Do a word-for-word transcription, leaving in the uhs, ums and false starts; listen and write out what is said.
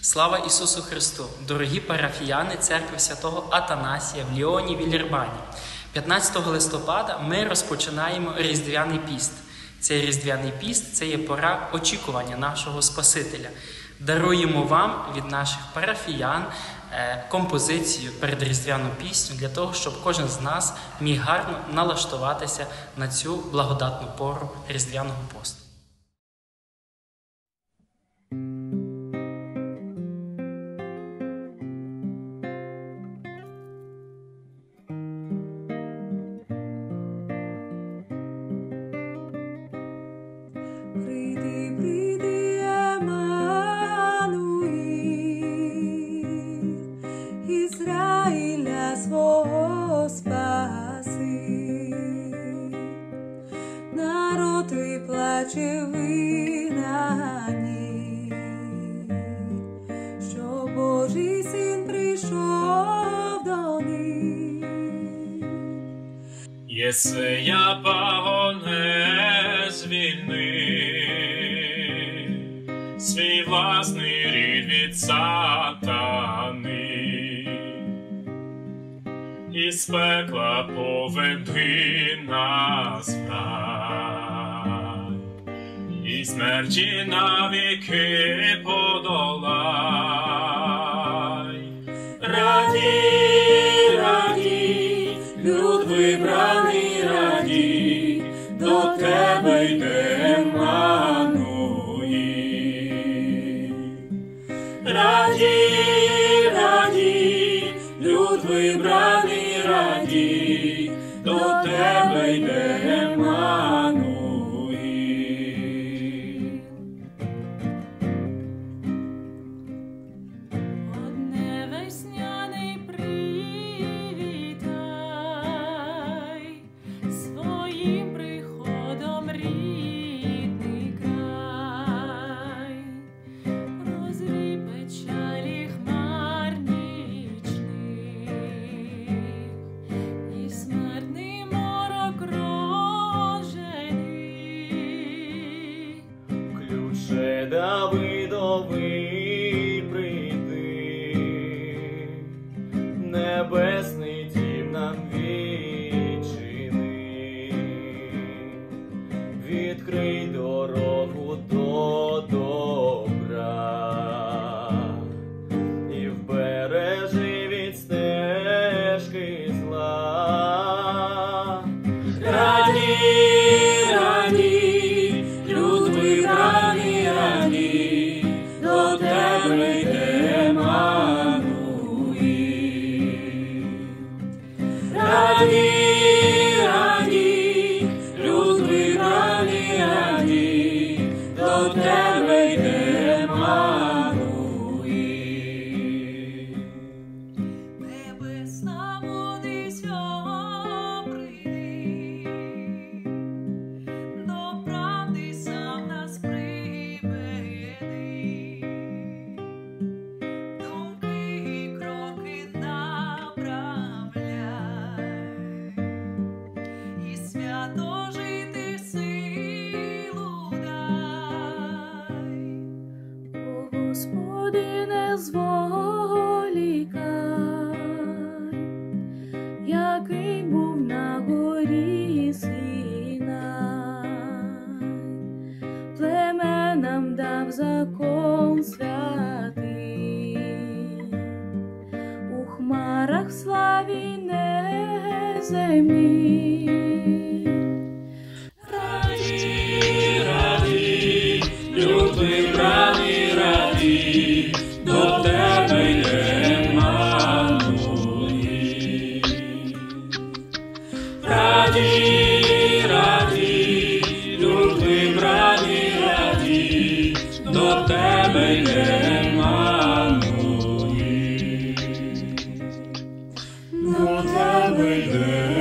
Слава Ісусу Христу! Дорогі парафіяни Церкви Святого Атанасія в Ліоні Віллербані. п'ятнадцятого листопада ми розпочинаємо Різдвяний піст. Цей Різдвяний піст – це є пора очікування нашого Спасителя. Даруємо вам від наших парафіян композицію передріздвяну пісню для того, щоб кожен з нас міг гарно налаштуватися на цю благодатну пору Різдвяного посту. Прийди, прийди, Еммануїл, Ізраїля свого спаси. Народ твій плаче вигнані, що Божий Син прийшов до них. Єсея пагоне звільнив свій власний рід від сатани, із пекла поведи нас в рай, і смерті навіки подолай. Раді, раді, люд вибраний, раді, до тебе йде Еммануїл. Раді, раді, люд вибраний, раді, до тебе йде Еммануїл. Одне весняний привітай, своїм приходом рідний край. Розрій печалі хмар нічних, і смертний морок рожений. Ключе Давидовий прийди, небесний дім нам відчини, відкрий дорогу до добра і вбережи від стежки зла. Раді, раді, люд вибраний, раді, до тебе йде Еммануїл. Раді, раді, люд вибраний, раді, до тебе йде Еммануїл. Небесна водиця прийди, до правди сам нас приведи. Думки і кроки направляй, і свято жити силу дай. О Господи, не зволікай, який був на горі Синай, племенам дав закон святий, у хмарах в славі неземній. Раді, раді, люд вибраний, раді, до тебе йде Еммануїл. Раді, раді, люд вибраний, раді, до тебе йде Еммануїл. До тебе йде